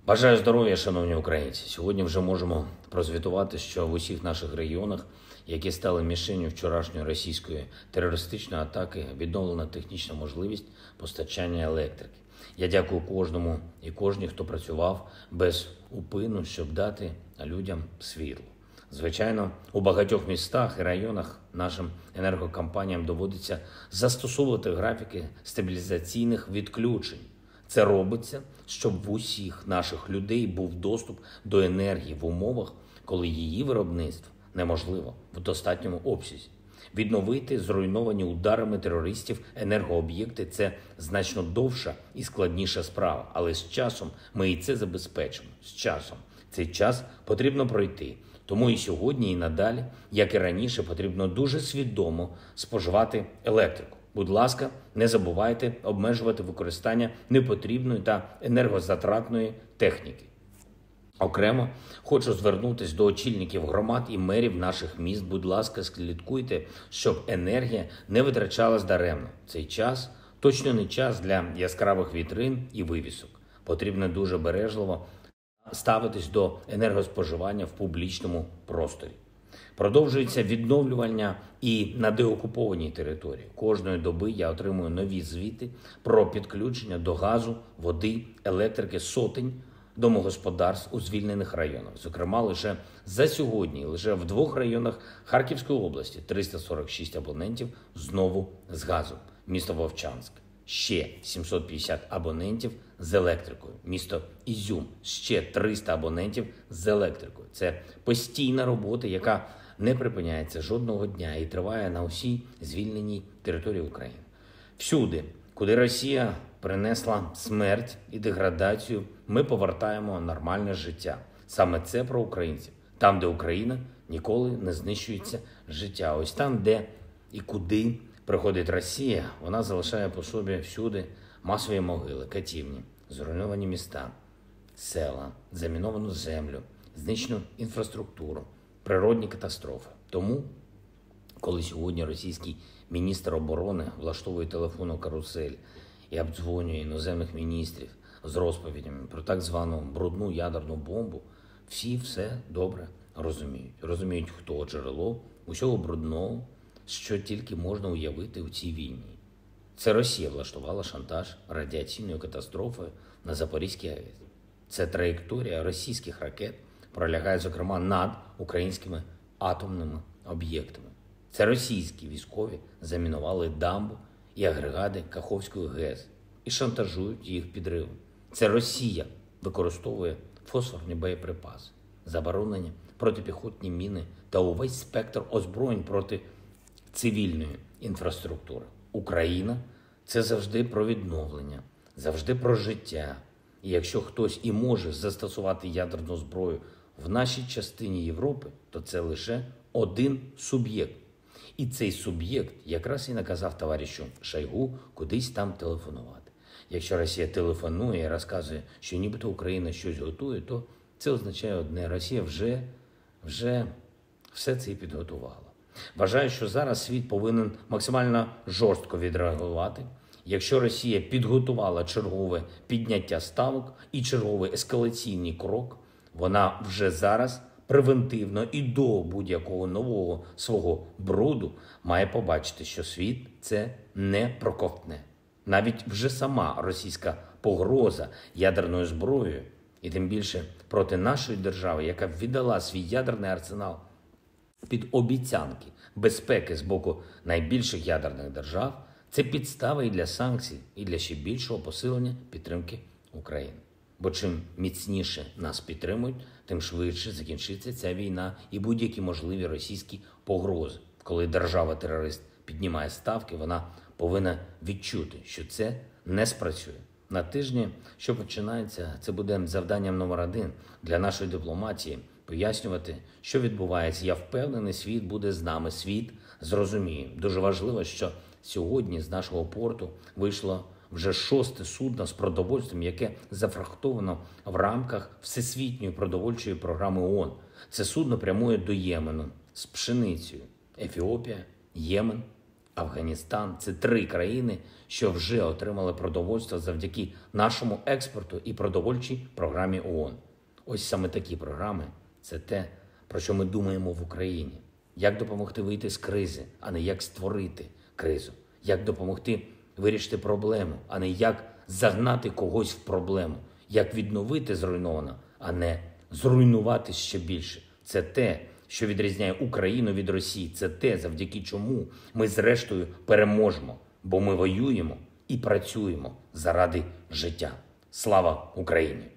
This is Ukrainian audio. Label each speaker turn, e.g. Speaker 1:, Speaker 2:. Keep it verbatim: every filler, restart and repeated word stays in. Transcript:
Speaker 1: Бажаю здоров'я, шановні українці. Сьогодні вже можемо прозвітувати, що в усіх наших регіонах, які стали мішенню вчорашньої російської терористичної атаки, відновлена технічна можливість постачання електрики. Я дякую кожному і кожній, хто працював без упину, щоб дати людям світло. Звичайно, у багатьох містах і районах нашим енергокомпаніям доводиться застосовувати графіки стабілізаційних відключень. Це робиться, щоб в усіх наших людей був доступ до енергії в умовах, коли її виробництво неможливо в достатньому обсязі. Відновити зруйновані ударами терористів енергооб'єкти – це значно довша і складніша справа. Але з часом ми і це забезпечимо. З часом. Цей час потрібно пройти. Тому і сьогодні, і надалі, як і раніше, потрібно дуже свідомо споживати електрику. Будь ласка, не забувайте обмежувати використання непотрібної та енергозатратної техніки. Окремо хочу звернутися до очільників громад і мерів наших міст. Будь ласка, слідкуйте, щоб енергія не витрачалась даремно. Цей час точно не час для яскравих вітрин і вивісок. Потрібно дуже бережливо ставитись до енергоспоживання в публічному просторі. Продовжується відновлювання і на деокупованій території. Кожної доби я отримую нові звіти про підключення до газу, води, електрики сотень домогосподарств у звільнених районах. Зокрема, лише за сьогодні, лише в двох районах Харківської області триста сорок шість абонентів знову з газом. Місто Вовчанськ. Ще сімсот п'ятдесят абонентів з електрикою. Місто Ізюм. Ще триста абонентів з електрикою. Це постійна робота, яка не припиняється жодного дня і триває на усій звільненій території України. Всюди, куди Росія принесла смерть і деградацію, ми повертаємо нормальне життя. Саме це про українців. Там, де Україна, ніколи не знищується життя. Ось там, де і куди приходить Росія, вона залишає по собі всюди масові могили, катівні, зруйновані міста, села, заміновану землю, знищену інфраструктуру, природні катастрофи. Тому, коли сьогодні російський міністр оборони влаштовує телефонну карусель і обдзвонює іноземних міністрів з розповідями про так звану брудну ядерну бомбу, всі все добре розуміють. Розуміють, хто джерело усього брудного, що тільки можна уявити у цій війні. Це Росія влаштувала шантаж радіаційною катастрофою на Запорізькій АЕС. Це траєкторія російських ракет пролягає, зокрема, над українськими атомними об'єктами. Це російські військові замінували дамбу і агрегати Каховської ГЕС і шантажують їх підривом. Це Росія використовує фосфорні боєприпаси, заборонені протипіхотні міни та увесь спектр озброєнь проти цивільної інфраструктури. Україна – це завжди про відновлення, завжди про життя. І якщо хтось і може застосувати ядерну зброю в нашій частині Європи, то це лише один суб'єкт. І цей суб'єкт якраз і наказав товаришу Шойгу кудись там телефонувати. Якщо Росія телефонує і розказує, що нібито Україна щось готує, то це означає одне – Росія вже, вже все це і підготувала. Вважаю, що зараз світ повинен максимально жорстко відреагувати. Якщо Росія підготувала чергове підняття ставок і черговий ескалаційний крок, вона вже зараз превентивно і до будь-якого нового свого бруду має побачити, що світ це не проковтне. Навіть вже сама російська погроза ядерною зброєю, і тим більше проти нашої держави, яка віддала свій ядерний арсенал під обіцянки безпеки з боку найбільших ядерних держав, це підстава і для санкцій, і для ще більшого посилення підтримки України. Бо чим міцніше нас підтримують, тим швидше закінчиться ця війна і будь-які можливі російські погрози. Коли держава-терорист піднімає ставки, вона повинна відчути, що це не спрацює. На тижні, що починається, це буде завданням номер один для нашої дипломатії – пояснювати, що відбувається. Я впевнений, світ буде з нами, світ зрозуміє. Дуже важливо, що сьогодні з нашого порту вийшло вже шосте судно з продовольством, яке зафрахтовано в рамках Всесвітньої продовольчої програми ООН. Це судно прямує до Ємену з пшеницею. Ефіопія, Ємен, Афганістан – це три країни, що вже отримали продовольство завдяки нашому експорту і продовольчій програмі ООН. Ось саме такі програми – це те, про що ми думаємо в Україні. Як допомогти вийти з кризи, а не як створити кризу. Як допомогти вирішити проблему, а не як загнати когось в проблему. Як відновити зруйноване, а не зруйнувати ще більше. Це те, що відрізняє Україну від Росії. Це те, завдяки чому ми зрештою переможемо. Бо ми воюємо і працюємо заради життя. Слава Україні!